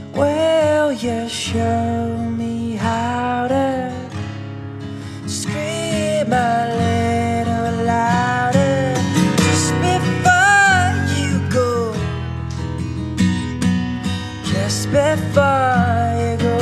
Will you show me how to scream a little louder just before you go, just before you go?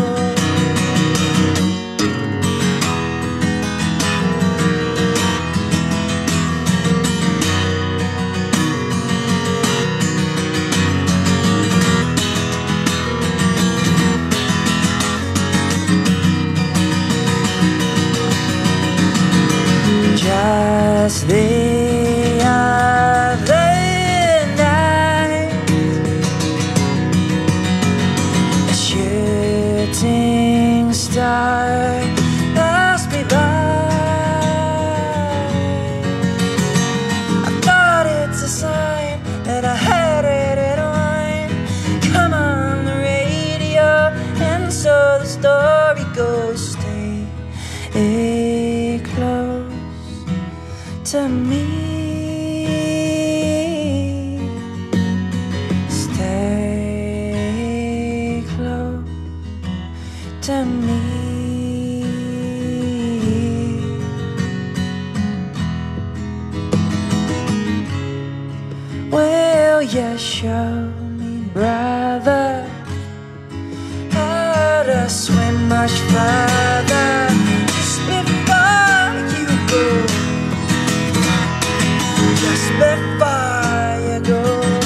Just the other night, a shooting star passed me by. I thought it's a sign that I had red wine come on the radio, and so the story goes. Stay close to me, stay close to me. Will you show me, brother, how to swim much further just before you go, just before you go?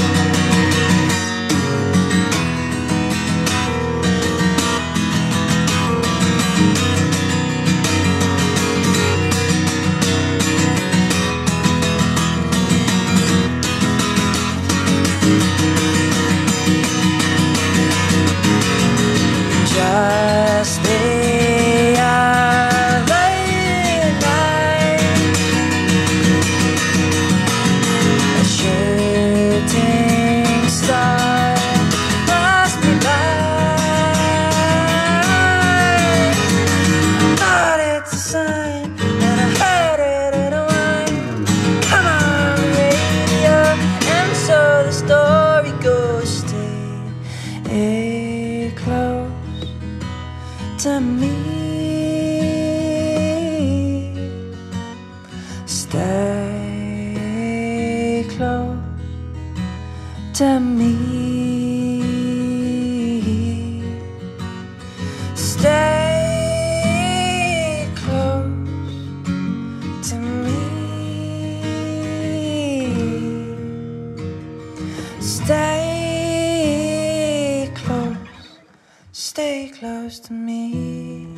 Just the other night, a shooting star passed me by. Thought it's a sign that I had red wine come on the radio, and so the story goes. Stay close to me, stay close to me, stay close to me, stay close to me.